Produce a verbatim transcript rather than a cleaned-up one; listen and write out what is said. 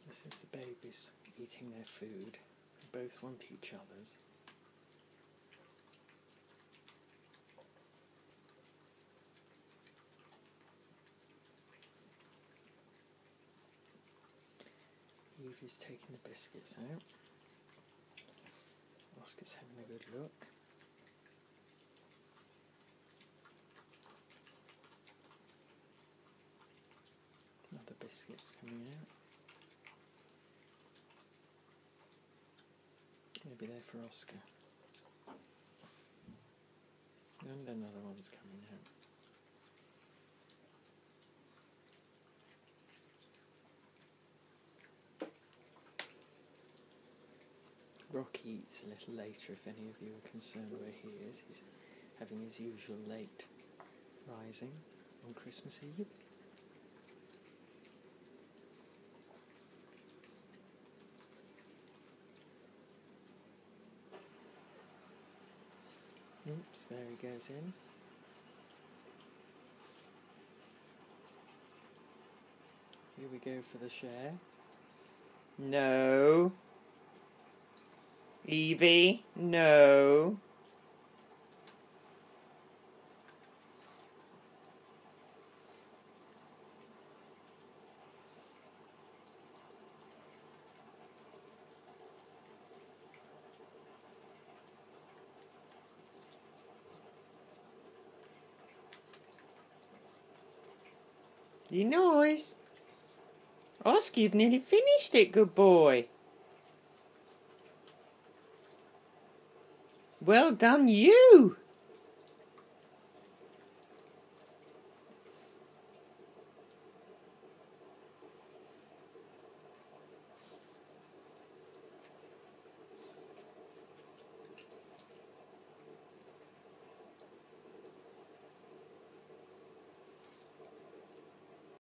This is the babies eating their food. They both want each other's. Evie's taking the biscuits out. Oscar's having a good look. Other biscuits coming out. Maybe they're for Oscar. And another one's coming out. Rocky eats a little later if any of you are concerned where he is. He's having his usual late rising on Christmas Eve. Oops, there he goes in. Here we go for the share. No. Evie, no. You nice. Oscar, you've nearly finished it, good boy. Well done, you!